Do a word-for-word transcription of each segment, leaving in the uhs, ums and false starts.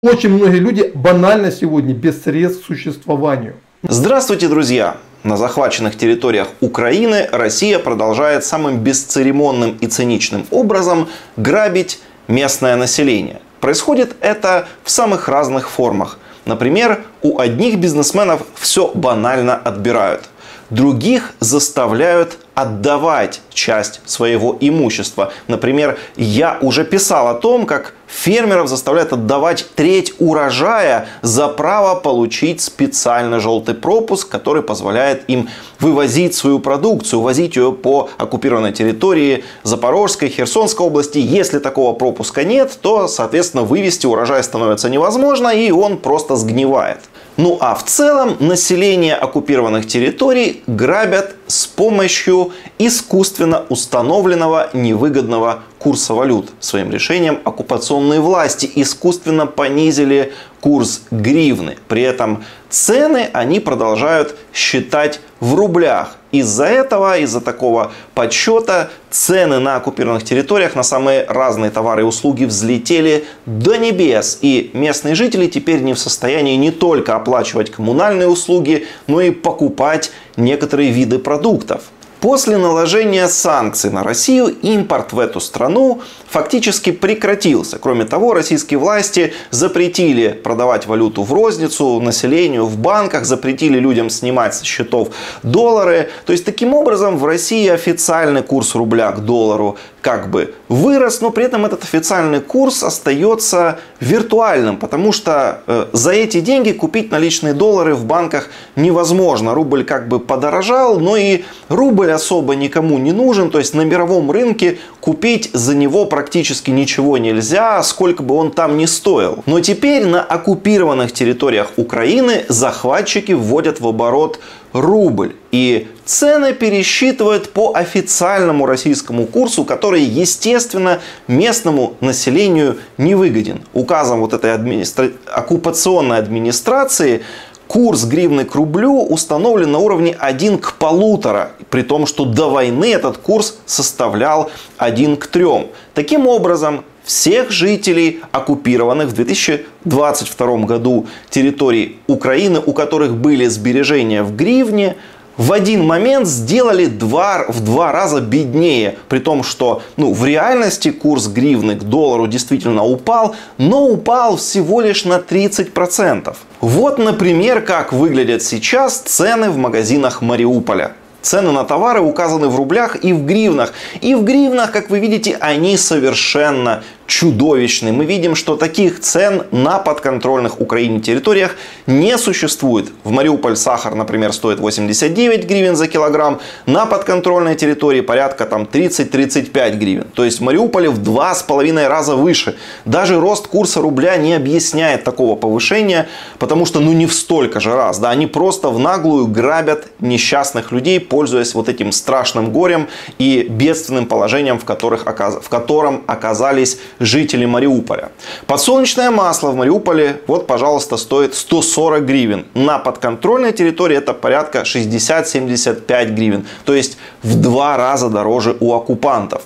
Очень многие люди банально сегодня без средств к существованию. Здравствуйте, друзья! На захваченных территориях Украины Россия продолжает самым бесцеремонным и циничным образом грабить местное население. Происходит это в самых разных формах. Например, у одних бизнесменов все банально отбирают. Других заставляют отдавать часть своего имущества. Например, я уже писал о том, как фермеров заставляют отдавать треть урожая за право получить специальный желтый пропуск, который позволяет им вывозить свою продукцию, возить ее по оккупированной территории Запорожской, Херсонской области. Если такого пропуска нет, то, соответственно, вывести урожай становится невозможно, и он просто сгнивает. Ну а в целом население оккупированных территорий грабят с помощью искусственно установленного невыгодного курса валют. Своим решением оккупационные власти искусственно понизили курс гривны. При этом цены они продолжают считать в рублях. Из-за этого, из-за такого подсчета, цены на оккупированных территориях на самые разные товары и услуги взлетели до небес. И местные жители теперь не в состоянии не только оплачивать коммунальные услуги, но и покупать некоторые виды продуктов. После наложения санкций на Россию импорт в эту страну фактически прекратился. Кроме того, российские власти запретили продавать валюту в розницу населению, в банках, запретили людям снимать со счетов доллары. То есть, таким образом, в России официальный курс рубля к доллару как бы вырос, но при этом этот официальный курс остается виртуальным, потому что э, за эти деньги купить наличные доллары в банках невозможно. Рубль как бы подорожал, но и рубль особо никому не нужен, то есть на мировом рынке купить за него практически ничего нельзя, сколько бы он там ни стоил. Но теперь на оккупированных территориях Украины захватчики вводят в оборот рубль. И цены пересчитывают по официальному российскому курсу, который, естественно, местному населению не выгоден. Указом вот этой администра... оккупационной администрации курс гривны к рублю установлен на уровне один к полутора, при том, что до войны этот курс составлял один к трем. Таким образом, всех жителей оккупированных в две тысячи двадцать втором году территорий Украины, у которых были сбережения в гривне, в один момент сделали два, в два раза беднее. При том, что ну, в реальности курс гривны к доллару действительно упал, но упал всего лишь на тридцать процентов. Вот, например, как выглядят сейчас цены в магазинах Мариуполя. Цены на товары указаны в рублях и в гривнах. И в гривнах, как вы видите, они совершенно чудовищны. Мы видим, что таких цен на подконтрольных Украине территориях не существует. В Мариуполь сахар, например, стоит восемьдесят девять гривен за килограмм. На подконтрольной территории порядка там тридцать-тридцать пять гривен. То есть в Мариуполе в два с половиной раза выше. Даже рост курса рубля не объясняет такого повышения, потому что ну не в столько же раз. Да, они просто в наглую грабят несчастных людей, пользуясь вот этим страшным горем и бедственным положением, в, которых, в котором оказались жители Мариуполя. Подсолнечное масло в Мариуполе, вот, пожалуйста, стоит сто сорок гривен. На подконтрольной территории это порядка шестьдесят-семьдесят пять гривен. То есть в два раза дороже у оккупантов.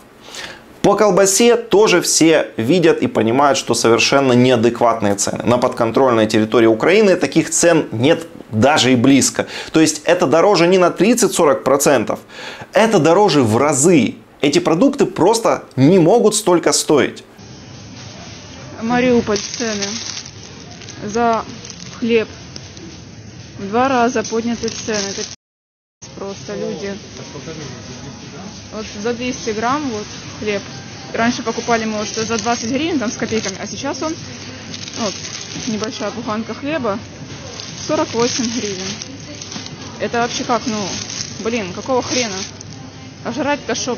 По колбасе тоже все видят и понимают, что совершенно неадекватные цены. На подконтрольной территории Украины таких цен нет даже и близко. То есть это дороже не на тридцать-сорок процентов, это дороже в разы. Эти продукты просто не могут столько стоить. Мариуполь цены за хлеб. В два раза подняты цены. Это просто люди. Вот за двести грамм вот хлеб. Раньше покупали мы вот за двадцать гривен там с копейками, а сейчас он, вот, небольшая буханка хлеба, сорок восемь гривен. Это вообще как, ну, блин, какого хрена? А жрать-то шо?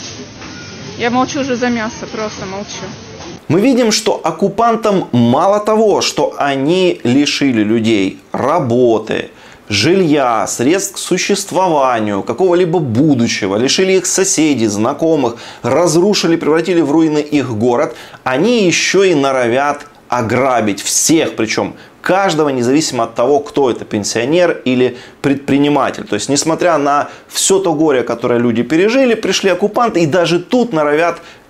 Я молчу уже за мясо, просто молчу. Мы видим, что оккупантам мало того, что они лишили людей работы, жилья, средств к существованию, какого-либо будущего, лишили их соседей, знакомых, разрушили, превратили в руины их город, они еще и норовят ограбить всех, причем каждого, независимо от того, кто это, пенсионер или предприниматель. То есть, несмотря на все то горе, которое люди пережили, пришли оккупанты и даже тут норовят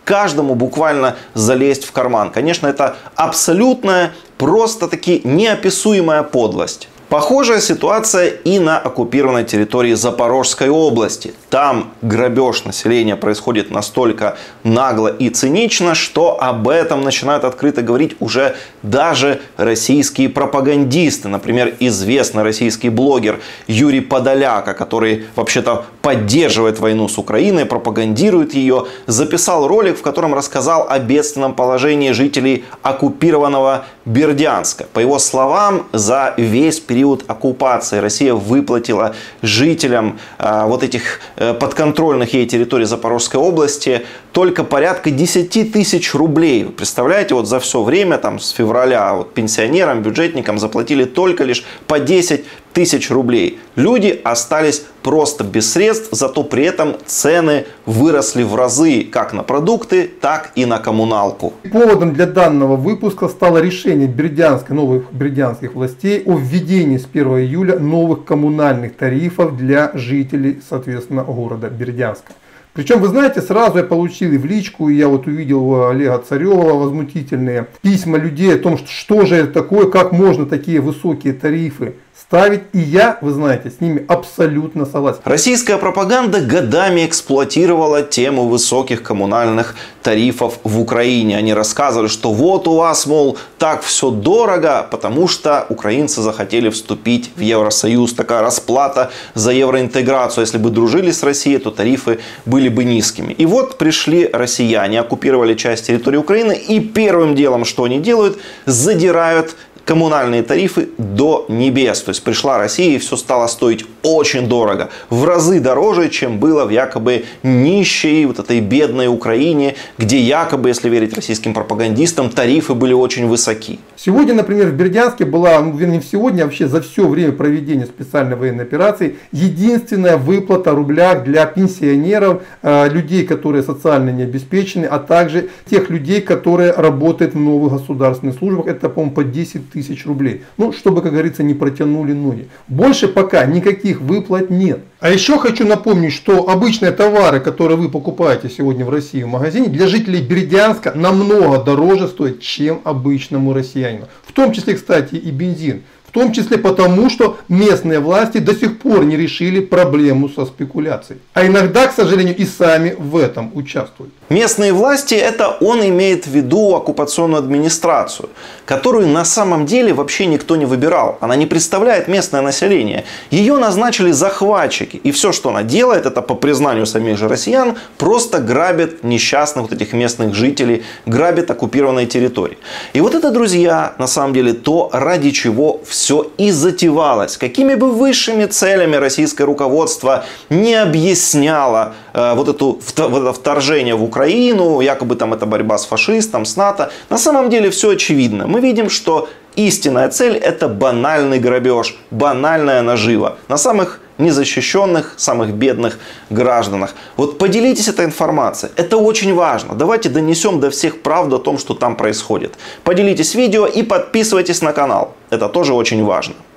каждому буквально залезть в карман. Конечно, это абсолютная, просто-таки неописуемая подлость. Похожая ситуация и на оккупированной территории Запорожской области. Там грабеж населения происходит настолько нагло и цинично, что об этом начинают открыто говорить уже даже российские пропагандисты. Например, известный российский блогер Юрий Подоляка, который вообще-то поддерживает войну с Украиной, пропагандирует ее, записал ролик, в котором рассказал о бедственном положении жителей оккупированного Бердянска. По его словам, за весь период период оккупации Россия выплатила жителям э, вот этих э, подконтрольных ей территорий Запорожской области только порядка десяти тысяч рублей. Вы представляете, вот за все время, там, с февраля, вот, пенсионерам, бюджетникам заплатили только лишь по десять тысяч рублей. Люди остались просто без средств, зато при этом цены выросли в разы как на продукты, так и на коммуналку. Поводом для данного выпуска стало решение бердянской, новых бердянских властей о введении с первого июля новых коммунальных тарифов для жителей, соответственно, города Бердянска. Причем, вы знаете, сразу я получил и в личку, и я вот увидел у Олега Царева возмутительные письма людей о том, что, что же это такое, как можно такие высокие тарифы ставить. И я, вы знаете, с ними абсолютно согласен. Российская пропаганда годами эксплуатировала тему высоких коммунальных тарифов в Украине. Они рассказывали, что вот у вас, мол, так все дорого, потому что украинцы захотели вступить в Евросоюз. Такая расплата за евроинтеграцию. Если бы дружили с Россией, то тарифы были бы низкими. И вот пришли россияне, оккупировали часть территории Украины, и первым делом, что они делают, задирают коммунальные тарифы до небес. То есть пришла Россия, и все стало стоить очень дорого. В разы дороже, чем было в якобы нищей, вот этой бедной Украине, где якобы, если верить российским пропагандистам, тарифы были очень высоки. Сегодня, например, в Бердянске была, ну, вернее, не сегодня, а вообще за все время проведения специальной военной операции, единственная выплата в рублях для пенсионеров, э, людей, которые социально не обеспечены, а также тех людей, которые работают в новых государственных службах. Это, по-моему, по десять тысяч рублей. Ну, чтобы, как говорится, не протянули ноги. Больше пока никаких выплат нет. А еще хочу напомнить, что обычные товары, которые вы покупаете сегодня в России в магазине, для жителей Бердянска намного дороже стоят, чем обычному россиянину. В том числе, кстати, и бензин. В том числе потому, что местные власти до сих пор не решили проблему со спекуляцией. А иногда, к сожалению, и сами в этом участвуют. Местные власти, это он имеет в виду оккупационную администрацию, которую на самом деле вообще никто не выбирал. Она не представляет местное население. Ее назначили захватчики. И все, что она делает, это по признанию самих же россиян, просто грабит несчастных вот этих местных жителей, грабит оккупированные территории. И вот это, друзья, на самом деле то, ради чего все Все и затевалось. Какими бы высшими целями российское руководство не объясняло э, вот, эту, вот это вторжение в Украину, якобы там это борьба с фашистом, с НАТО, на самом деле все очевидно. Мы видим, что истинная цель – это банальный грабеж, банальная нажива на самых незащищенных, самых бедных гражданах. Вот поделитесь этой информацией. Это очень важно. Давайте донесем до всех правду о том, что там происходит. Поделитесь видео и подписывайтесь на канал. Это тоже очень важно.